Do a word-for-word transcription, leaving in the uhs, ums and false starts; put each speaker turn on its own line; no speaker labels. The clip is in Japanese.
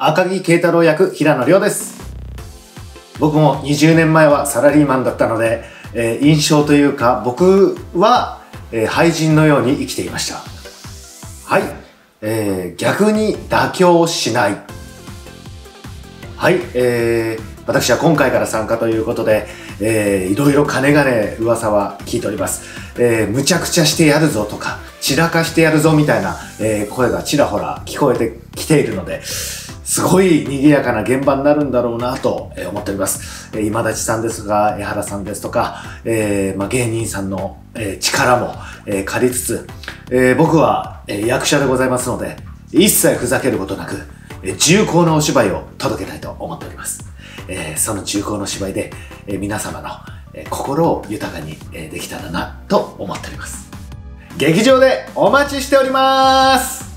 赤木慶太郎役平野亮です。僕もにじゅうねんまえはサラリーマンだったので、えー、印象というか僕は、えー、廃人のように生きていました。はい、えー、逆に妥協しない。はい、えー、私は今回から参加ということで、えー、いろいろかねがね噂は聞いております。えー、むちゃくちゃしてやるぞとか、散らかしてやるぞみたいな、えー、声がちらほら聞こえてきているので、すごい賑やかな現場になるんだろうなと思っております。えー、今立さんですとか、江原さんですとか、えーまあ、芸人さんの、えー、力も、えー、借りつつ、えー、僕は、えー、役者でございますので、一切ふざけることなく、えー、重厚なお芝居を届けたいと思っております。えー、その重厚な芝居で、えー、皆様の、えー、心を豊かに、えー、できたらなと思っております。劇場でお待ちしております。